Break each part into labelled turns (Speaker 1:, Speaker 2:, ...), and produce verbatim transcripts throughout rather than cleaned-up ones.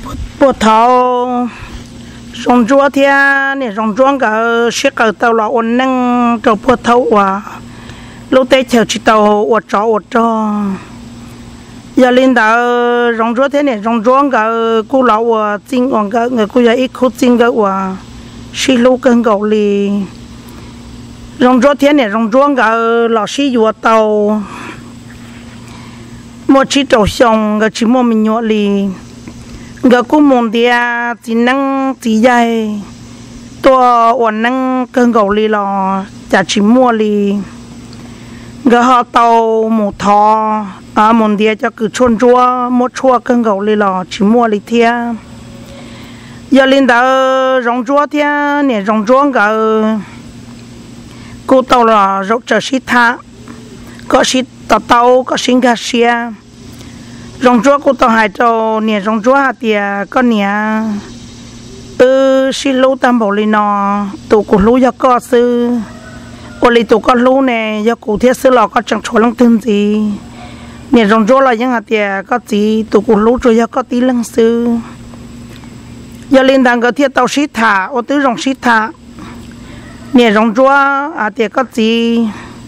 Speaker 1: bữa thọ rong chúa thì nè rong chúa cả sẽ cả tàu là ôn năng cho bữa thọ và lúc tết chờ chỉ tàu ôn cho ôn cho giờ lên đó rong chúa thế này rong chúa cả cô lão và chính hoàng cả người cô ấy cô chính cả và xí lô cơn gạo lì rong chúa thế này rong chúa cả lão xí vừa tàu một chiếc tàu sông cái chỉ một mình nhọ lì cái cô mong dia chỉ năng chỉ dài tua ổn năng cơn gạo lì là chả chỉ mua lì cái họ tàu một thò à mong dia cho cứ chôn chúa một chua cơn gạo lì là chỉ mua lì thia giờ lên đó rong chúa thia nè rong chúa cái cô tàu là rau chờ xí tha có xí tàu tàu có xí gà xia rong chúa cô tàu hai trâu nè rong chúa hạt tiề có nè từ xí lú tam bảo lì nọ tụ cụ lú do có sư ô lì tụ có lú nè do cụ thiết sư lò có chẳng chỗ lăng tin gì nè rong chúa là những hạt tiề có gì tụ cụ lú rồi do có tí lăng sư giờ lên đằng cái thiết tàu xí thả ô tứ rong xí thả nè rong chúa à tiề có gì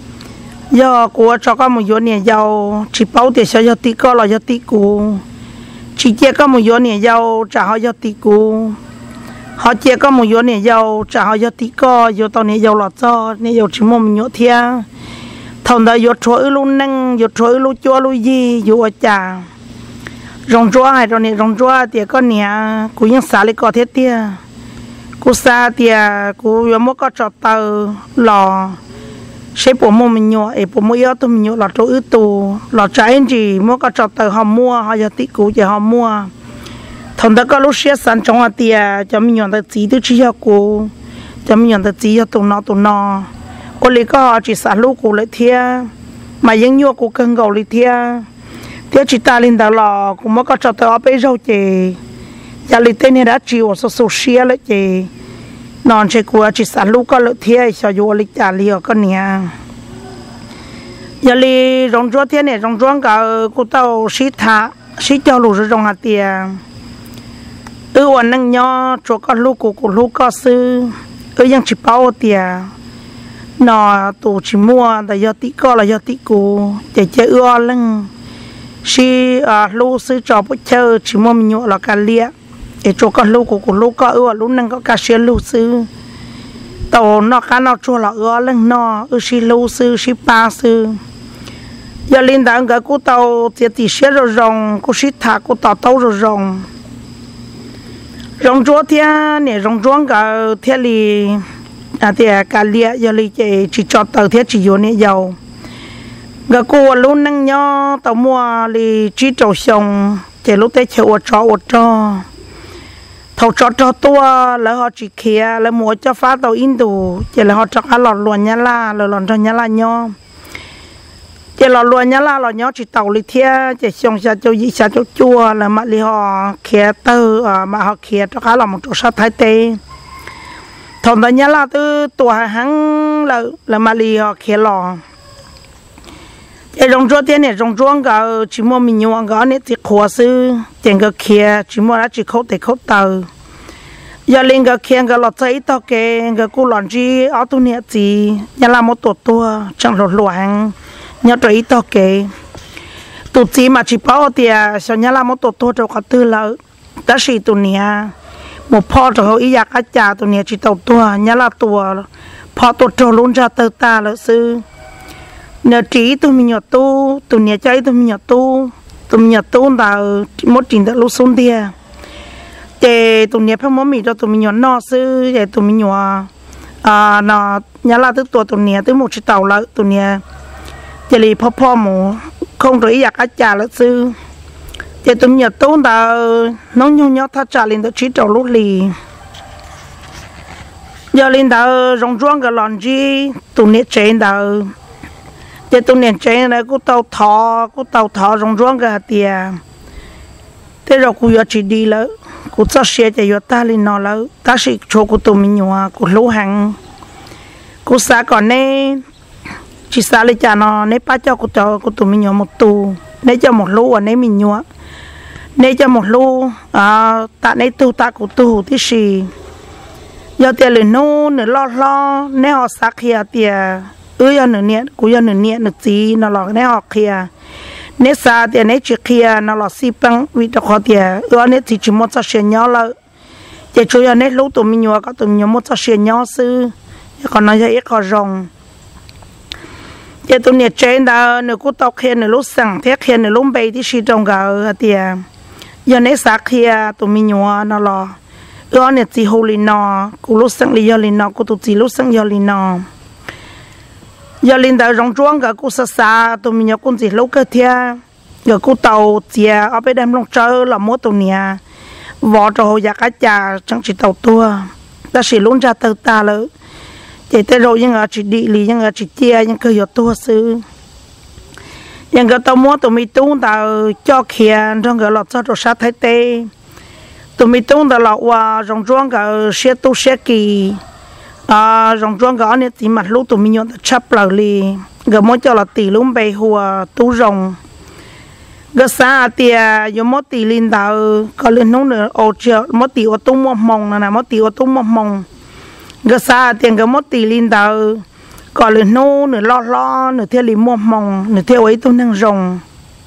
Speaker 1: giờ của cho các một số nhà giàu chỉ bảo tiền cho tí có là cho tí cũ chỉ chia các một số nhà giàu trả họ cho tí cũ họ chia các một số nhà giàu trả họ cho tí có giờ tao nhà giàu là cho nhà giàu chỉ một mình nhớ thia thằng đó giờ trôi luôn năng giờ trôi luôn cho luôn gì giờ ở nhà rong chúa hay rồi nè rong chúa thì có nhà cũng những xã lại có thế tia cũng xa tia cũng giờ mới có trò tàu lò sẽ bộ mua mình nhọ, ấy bộ mua yếu tụi mình nhọ là chỗ ưu tù, là trái gì mua cái trò tờ họ mua, họ giờ tí cũ giờ họ mua, thằng đó có lúc sẽ sản trong hạt tiền, cho mình nhọ tới chỉ tới chỉ cho cô, cho mình nhọ tới chỉ cho tụi nó tụi nó, cô lấy có họ chỉ sản lúc cô lấy thia, mà những nhọ cô cần gạo lấy thia, thia chỉ ta lên đó là cô mua cái trò tờ ở bên rau chè, giờ lấy tên này đã chịu số số xia lấy chè nón chơi cua chỉ sản lúc có lợi thế cho vô lịch trả liều con nhà giờ li rong chúa thế này rong chúa cả cô tàu xí thả xí cho lù rồi rong hạt tiền ư ổn năng nho cho con lúc của của lúc có sư ưยังchỉ bao tiền nọ tụ chỉ mua tại do tí co là do tí cũ để chơi ưa lưng xí à lúc sư cho bút chơi chỉ mua mình nhọ là cả lia để cho con lú của con lú có ưa lú năng có cá xia lú sư tàu nó cá nó chua là ưa lưng nó ưa xí lú sư xí ba sư giờ lên đó cái cô tàu thì thì xia rồi rong cô xí thả cô tàu tàu rồi rong rong chúa thia nè rong chúa cả thia lì à thì cả lia giờ lì chỉ chỉ cho tàu thia chỉ vô nè giàu cái cô lú năng nhо tàu mua lì chỉ trầu sông chỉ lúc tết chơi ô cho ô cho thầu cho cho tua là họ chỉ kia là mua cho phá tàu in đủ chỉ là họ cho cá lọt luồn nhá la lọt lọt cho nhá la nho chỉ lọt luồn nhá la lọt nho chỉ tàu li thia chỉ xong xa cho gì xa cho chua là mà li họ kia tư mà họ kia cho cá lọt một chỗ sát thái tê thầu đó nhá la tư tua hắn là là mà li họ kia lọt cái rong chúa thế này rong chúa cả chỉ mua mình nhuam cả này thì khó sư tiền cái kia chỉ mua là chỉ khâu để khâu tàu giờ lên cái kia cái lọt giấy tao cái cái cô lọt gì ở tu này gì nhà làm một tổ tua chẳng lọt loạn nhà trời tao cái tụ gì mà chỉ bảo thì sao nhà làm một tổ tua cho cả tư là đã xí tu này một pho cho họ ý giặc cá chả tu này chỉ tàu tua nhà là tua pho tổ trâu luôn ra tơ ta là sư nhờ trí tôi mình nhờ tu tôi nhờ cháy tôi mình nhờ tu tôi nhờ tu là một trình độ lúc xuống đi để tôi nhờ phải món mì cho tôi mình nhờ no sư để tôi mình nhờ à nó nhớ là tức tuổi tôi nhờ tới một chiếc tàu là tôi nhờ để lì phò phò mù không rồi giặc cá trà là sư để tôi nhờ tu là nó nhung nhớ thắt trà lên tới chiếc tàu lúc lì giờ lên đó rong rong cái lon gì tôi nhờ trên đó để tôi nhận chơi này cô tàu thọ cô tàu thọ rong rong cái tiền thế rồi cô chỉ đi là cô cho xe cho yo ta lên nó là ta chỉ cho cô tụi mình nhua cô lú hàng cô xa còn nè chỉ xa lên cha nó nè ba cho cô cho cô tụi mình nhua một tù nè cho một lú ở nè mình nhua nên cho một lu à tại này tu ta của tu tí gì giờ tiền lừa nô nửa lo lo nè họ sắc kia tiền ư giờ nửa nhẹ cú giờ nửa nhẹ nửa gì nó lọ nè họ kia nè sa tiền nè chỉ kia nó lọ xí băng vì đó họ tiền ư nè chỉ chỉ một số nhau là chỉ chủ yếu nè lúc tụi mình nhua có tụi mình một số nhau sư còn nói cho ít có rồng giờ tụi nhẹ trên đó nửa cú tóc kia nửa lúc sáng thế kia nửa lúc bay thì xí trong gạo tiền giờ nè sa kia tụi mình nhua nó lọ ư nè chỉ hồ lì nọ cú lúc sáng lì giờ lì nọ cú tụi chỉ lúc sáng giờ lì nọ giờ linh đạo rong chuông cái cú sa sa tụi mình nhớ con gì lâu cơ thia giờ cú tàu chia ở bên đem long chơi là mỗi tụi nhà võ trò giặc cá trà chẳng chỉ tàu tua ta chỉ luôn ra tàu ta lỡ chỉ tới rồi nhưng ở chỉ đi lì nhưng ở chỉ chia nhưng cơ giờ tua sư nhưng cái tàu mỗi tụi mình tung tàu cho kia trong cái lọt cho rồi sát thái tê tụi mình tung tàu lọt qua rong chuông cái xe tu xe kỳ à rong chuông cái này thì mặt lúc tụi mình nhon chấp lại li cái mỗi cho là tỷ lúc bay hùa tu rong cái xa thì có mỗi tỷ linh đạo có lên nông nữa ô chiều mỗi tỷ ô tô mông nè mỗi tỷ ô tô mông cái xa thì cái mỗi tỷ linh đạo có lên nông nữa lo lo nữa theo linh mông nữa theo ấy tu năng rong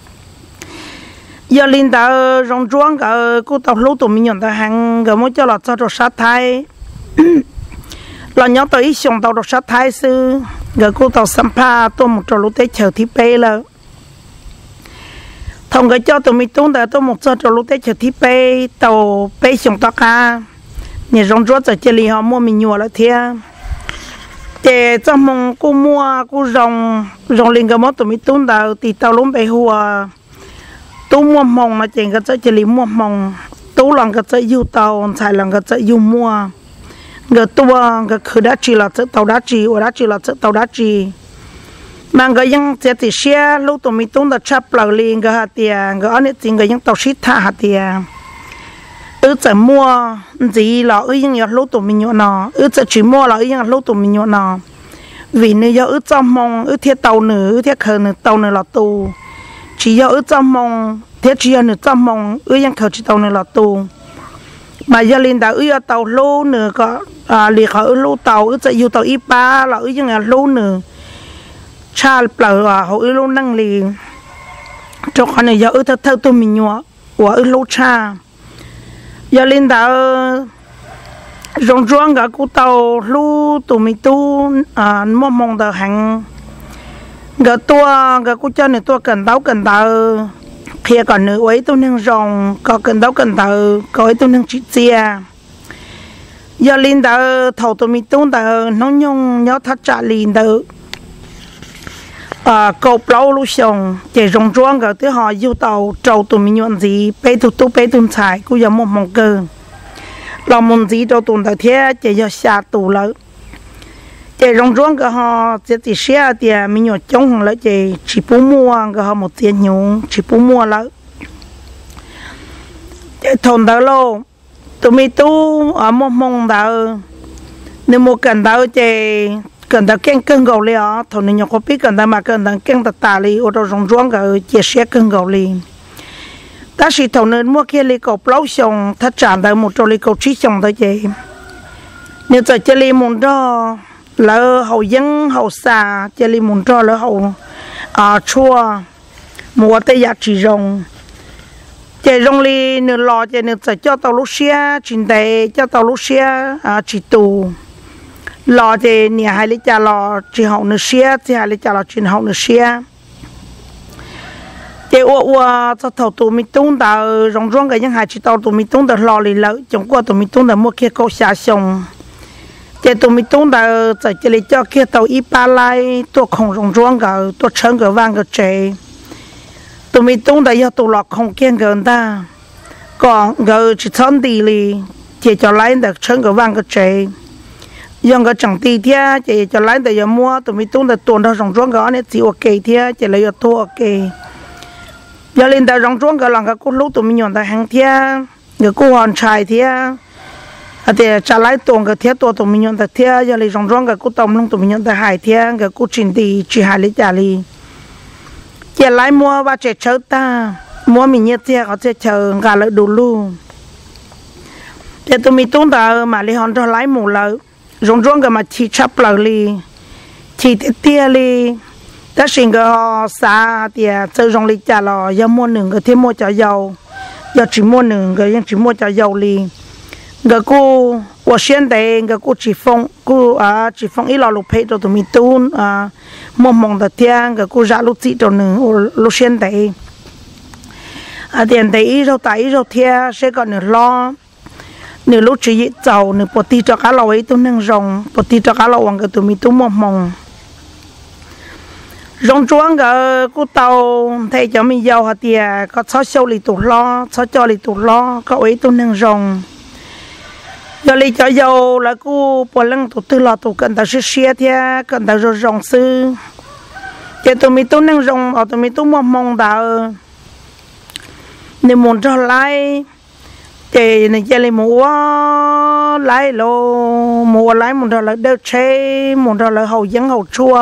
Speaker 1: giờ linh đạo rong chuông cái cô tàu lúc tụi mình nhon ta hàng cái mỗi cho là cho rồi sát thái là nhớ tới xong tàu đột sát thái sư người cô tàu sampa tôi một trò lúc tết chờ thi pê là thông cái cho tụi mình tung tới tôi một trò lúc tết chờ thi pê tàu pê xong tàu ca nhà rong rốt ở chơi li họ mua mình nhua lại thia để cho mong cô mua cô rong rong liền cái món tụi mình tung tới thì tàu lúc bê hùa tú mua mong mà chèn cái chơi li mua mong tú lòng cái chơi yêu tàu xài lòng cái chơi yêu mua người tua người khử đá chỉ là tàu đá chỉ ở đá chỉ là tàu đá chỉ mà người dân sẽ chỉ xe lúc tụi mình tung được chấp lại liền người hạt tiền người anh ấy chỉ người dân tàu ship thả hạt tiền ư chỉ mua gì là ư dân nhà lúc tụi mình nhọ nọ ư chỉ mua là ư dân lúc tụi mình nhọ nọ vì nếu do ư trong mong ư thiết tàu nữa ư thiết khờ nữa tàu nữa là tù chỉ do ư trong mong thiết chỉ do nữa trong mong ư dân khờ chỉ tàu nữa là tù mà giờ linh đạo ư tàu lô nữa có à liệt ở lô tàu ư sẽ yêu tàu ít ba là ư những là lô nữa cha bờ à họ ư lô năng lì cho con này giờ ư thật thật tụi mình nhọ của ư lô cha giờ linh đạo rong rong cả cụ tàu lô tụi mình tu à mua mong tờ hàng gỡ tua gỡ cụ cho này tua cần đáo cần tờ khi còn nữ ấy tôi nâng rong có cần đáo cần tờ có ấy tôi nâng chỉ chia giờ linh tờ thầu tụi mình tung tờ nó nhung nhớ thắt trả linh tờ à cầu lâu lúc xong chỉ rong rong cái thứ họ yêu tàu trâu tụi mình nhận gì bé tụi tụi bé tụi xài cũng giống một mong cơ làm mong gì trâu tụi tờ thế chỉ giờ xa tụ lỡ chỉ rong rong cái họ chỉ chỉ xe thì mình nhận chống lại chỉ chỉ bố mua cái họ một tiền nhung chỉ bố mua lỡ chỉ thôn tờ lô tụi mình tu ở một mong đạo nếu một cần đạo thì cần đạo keng cưng gạo li ở thôn này nhóc có biết cần đạo mà cần đạo keng tạt tà li ở đâu rong rong cái chia sẻ cưng gạo li ta chỉ thôn này mua kia li cầu plau xong thắt chặt đạo một trâu li cầu trí xong thôi chị nếu giờ chơi li muốn cho lỡ hậu dân hậu xa chơi li muốn cho lỡ hậu à chua mua tới giá trị rong chạy rong li nửa lò chạy nửa chạy cho tàu lúc xe chuyển tay cho tàu lúc xe à chỉ tù lò chạy nửa hai lít trà lò chỉ hậu nửa xe chỉ hai lít trà lò chuyển hậu nửa xe chạy ua ua cho tàu tù mi tung tàu rong rong cái những hai chỉ tàu tù mi tung tàu lò li lỡ trong qua tù mi tung tàu mua kia câu xa xong chạy tù mi tung tàu chạy chạy li cho kia tàu ít ba lai tua không rong rong cái tua chân cái vang cái chạy tụi mình tung đại do tụi lọt không kiên gần ta còn gờ chỉ thon đi li chỉ cho lấy được chân cái vang cái chế dùng cái chẳng tì thia chỉ cho lấy được giờ mua tụi mình tung được tuần đó rong rong cái này chỉ ok thia chỉ lấy được thua ok giờ lên được rong rong cái lòng cái cú lúc tụi mình nhận được hàng thia người cú hoàn trai thia à thì trả lấy tuần cái thia tuần tụi mình nhận được thia giờ lấy rong rong cái cú tôm luôn tụi mình nhận được hai thia cái cú chín đi chỉ hai lấy trả li chỉ lấy mua và chỉ chơi ta mua mình nhét xe có sẽ chờ gà lợi đủ luôn để tụi mình tung tờ mà li hòn cho lái mù lợi rong rong cái mà chỉ chấp lợi li chỉ tia li ta xin cái họ xa thì chơi rong li chả là do mua nương cái thêm mua chả dầu do chỉ mua nương cái nhưng chỉ mua chả dầu li cái cô我现在个过去风过啊，去风一老路配着都没动啊，忙忙的天个过热路子着呢，我路现在啊，现在一周打一周天，谁个呢老，呢路只一走呢，不地着个老位都能用，不地着个老王个都没都忙忙。rong chuông cái cú tàu thấy cho mình giàu hả tiề có sáu sáu lì tụ lo sáu cho lì tụ lo có ấy tôi nâng rong giờ lì cho giàu là cú bỏ lăng tụ tư lo tụ cần ta sẽ xe thế cần ta rồi rong sư cho tụi mình tôi nâng rong ở tụi mình tôi mong mong đạo nên muốn cho lại thì này giờ lì mua lại lo mua lại muốn cho lại đỡ chế muốn cho lại hậu dân hậu chua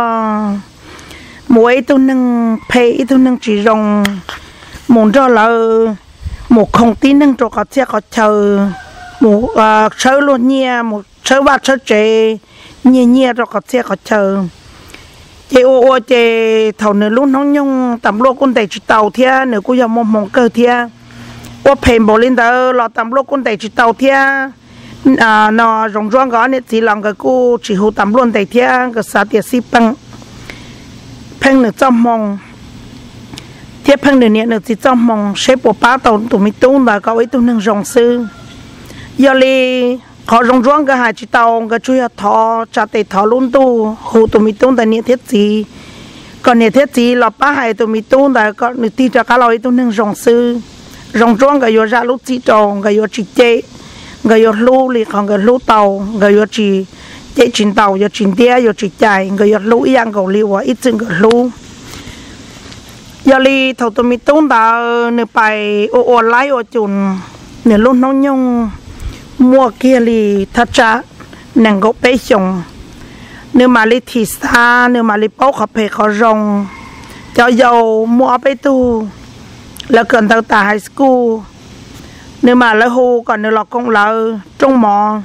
Speaker 1: mỗi tôi nâng pay tôi nâng chỉ rong muốn cho là một không tin nâng cho có xe có chờ một sơ luôn nhia một sơ ba sơ chế nhia nhia cho có xe có chờ chị ô ô chị thầu nửa luôn nóng nhung tầm lô con tay chỉ tàu thia nửa cô giờ mong mong cơ thia ô pay bỏ lên đó là tầm lô con tay chỉ tàu thia à nó rong rong gõ này chỉ làm cái cô chỉ hú tầm luôn tay thia cái sa tiệt xí băng phăng nửa trong mong tiếp phăng nửa nhẹ nửa chỉ trong mong xếp bộ ba tàu tụi mình tung là có ấy tụi nâng rong sư giờ li họ rong rong cái hai chỉ tàu cái chui thọ trả tiền thọ luôn tu hồ tụi mình tung tại nhẹ thiết gì còn nhẹ thiết gì là ba hai tụi mình tung là có nửa ti cho cá lòi tụi nâng rong sư rong rong cái vô ra lúc chỉ tròn cái vô chỉ chế cái vô lú li còn cái lú tàu cái vô chỉ chế chín tàu giờ chín tia giờ chỉ chạy người giờ lũ yang cầu liu ít chừng cái lũ giờ li thầu tụi mình tung ta nửa bài ô ô lái ô chun nửa lúc nông nhung mua kia li thắt chặt nàng gốc bé chồng nửa mà li thịt xa nửa mà li bao khắp hệ khó rong cho dầu mua bé tu là cần tao ta high school nửa mà lấy hồ còn nửa lọt công lợ trong mỏ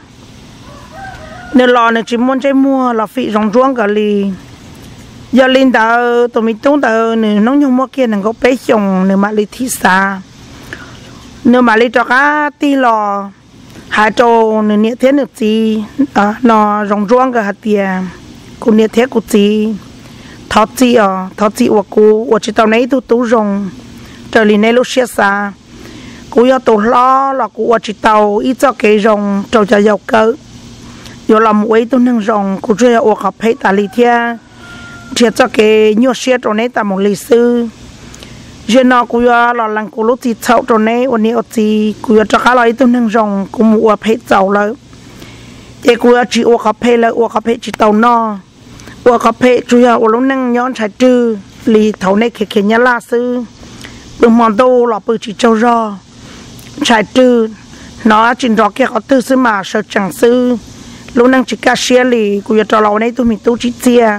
Speaker 1: nếu lo nên chỉ muốn chơi mua là phí rong rong cả li giờ linh đạo tụi mình tung đạo nếu nông nhung mua kia nên có bé chồng nếu mà li thi xa nếu mà li cho cá ti lò hai trâu nếu nhẹ thế được gì à nó rong rong cả hạt tiền cũng nhẹ thế cũng gì thọ gì à thọ gì của cô của chị tao này tu tu rong trời li này lúc xưa xa cô yêu tu lo là cô của chị tao ít cho cái rong trâu cho giàu cơ yo làm quấy tôi nâng rong cũng chưa ở học hết ta li thia thiệt cho cái nhiều xe trong này ta một lịch sử giờ nó cũng yo là lần cũng lúc thì sau trong này ôn nhiều thì cũng yo cho cả loại tôi nâng rong cũng mua hết giàu rồi thì cũng yo chỉ ở học hết là ở học hết chỉ tàu no ở học hết chủ yếu ở lúc nâng nhón trái trừ li thầu này khẽ khẽ nhá la sư đừng mòn đâu là bự chỉ trâu ro trái trừ nó chỉ rõ kia có tư sư mà sợ chẳng sư lúc năng chỉ cá xe lì của cho lò này tụi mình tu chỉ chia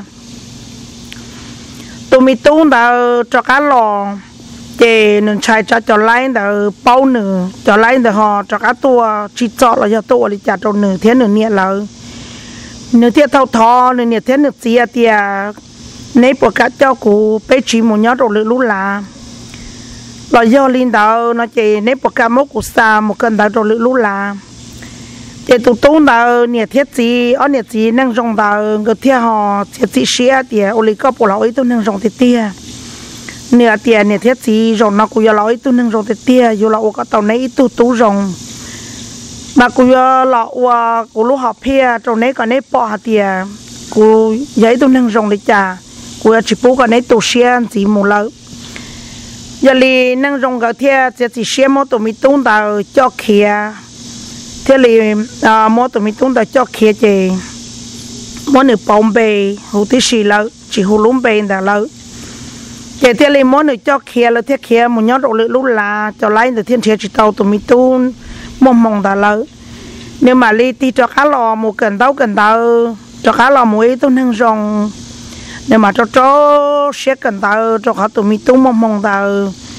Speaker 1: tụi mình tu đã cho cá lò để nên chạy cho cho lái đã bao nửa cho lái đã họ cho cá tua chỉ chọn là cho tua đi chặt cho nửa thế nửa nhẹ là nửa thế thâu thò nửa nhẹ thế nửa chia tia nếu bộ cá cho cụ bé chỉ một nhát rồi lú là là do linh đạo nó chỉ nếu bộ cá mốc của xa một cân đạo rồi lú là để tụi tôi đã nhiệt thiết gì ở nhiệt gì năng rong đã người theo họ thiết gì xía thì oli có bộ lối tôi năng rong thiết tia nhiệt tiền nhiệt thiết gì rong nó cũng lối tôi năng rong thiết tia dù là ô có tàu này tôi tú rong mà cũng là ô cũng lúc học phe trong này còn này bỏ hạt tiền cũng giấy tôi năng rong để trả cũng chỉ bố còn này tôi xía gì một lần giờ li năng rong cái theo thiết gì xía mà tụi mình tôi đã cho kia thế là à mua tụi mình tung đã cho kia chị mua nửa bông bề hồ tí xì lợ chỉ hồ lúm bề đã lợ chị thế là mua nửa cho kia là thế kia một nhát đồ lự lú là cho lấy từ thiên chế chỉ tàu tụi mình tung mong mong đã lợ nếu mà đi đi cho cá lò một cần tàu cần tàu cho cá lò muối tôi nâng rong nếu mà cho chó sẽ cần tàu cho cá tụi mình tung mong mong tàu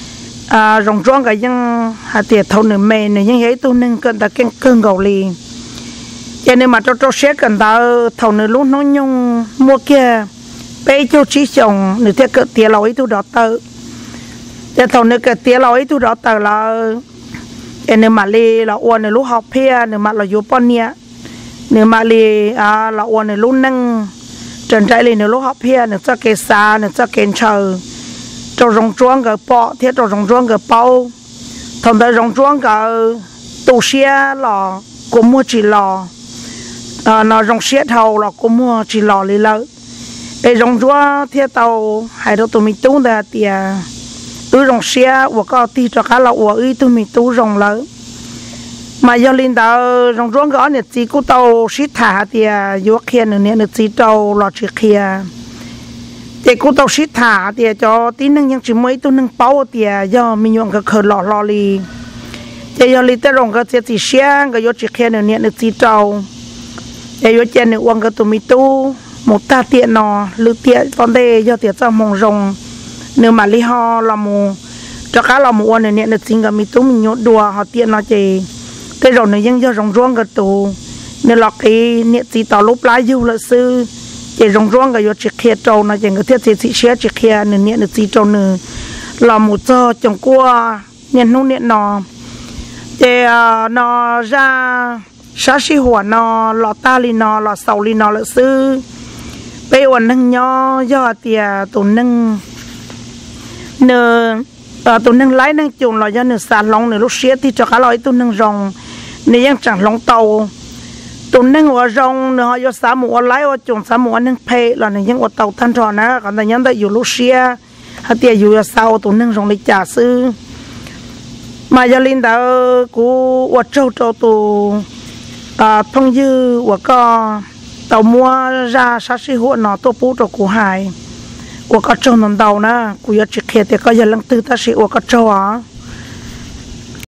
Speaker 1: à rong rong cái những hạt tiệt thâu nửa mề nửa những ấy tôi nên cần ta cái cơn gầu lì cho nên mà cho cho xét cần ta thâu nửa lúc nó nhung mua kia bây cho chỉ chồng nửa theo cái tiệt lối tôi đó tờ cho thâu nửa cái tiệt lối tôi đó tờ là cho nên mà lì là uốn nửa lúc học phe nửa mà là vô pon nia nửa mà lì à là uốn nửa lúc nâng trần trái lì nửa lúc học phe nửa cho cái xa nửa cho cái chờ cho rong chuông cái bọ thiết cho rong chuông cái bao thằng ta rong chuông cái tủ xe là cũng mua chỉ lò à, nó rong xe thầu là cũng mua chỉ lò lấy lợi để rong chuông thiết tàu hay đâu tụi mình tu là tiền tôi rong xe và có ti cho cả là của ấy tụi mình tu rong lợi mà do linh đạo rong chuông cái này chỉ có tàu xít thả tiền vô kia nữa nữa chỉ tàu là chỉ kia để cô tao xít thả thì cho tí nâng những chỉ mấy tôi nâng bao thì do mình用cái khờ lọ lọ li để do li tới rong cái chỉ chỉ sáng cái do chỉ khen nữa nữa chỉ trâu để do trên nữa uống cái tụi mình tu một ta tiện nọ lư tiện con đây do tiện cho mong rong nếu mà li ho là mù cho cá là mù uống nữa nữa chính cái mình tu mình nhốt đùa họ tiện nó chỉ cái rồi nữa những do rong rong cái tụ nên là cái nữa chỉ tao lúc lái du là sư chỉ rong rong cái chỉ kia trâu nó chỉ cái thiết chỉ chỉ xe chỉ kia nè nè chỉ trâu nè là một cho chồng qua nè nung nè nọ để nó ra sát sĩ hỏa nó lọt ta li nó lọt sầu li nó là sư bây giờ nâng nho do tiề tụi nâng nè tụi nâng lái nâng chuồng là do nè xả lông nè lúc xe thì cho cả loại tụi nâng rong nè yang chẳng lông tàu tụi nâng ở rong nữa do xã mùa lái ở chuồng xã mùa nâng phe là những ở tàu thanh tròn á còn ta nhắn tới dù lúc xe hay tiề dù sau tụi nâng rong đi trả sư mà gia linh đã của ở châu châu tụ à thông dư của co tàu mua ra sát sĩ hộ nó tô bút cho của hải của các châu nằm đầu na của giờ trực hiện thì có giờ lăng tư ta sĩ của các châu á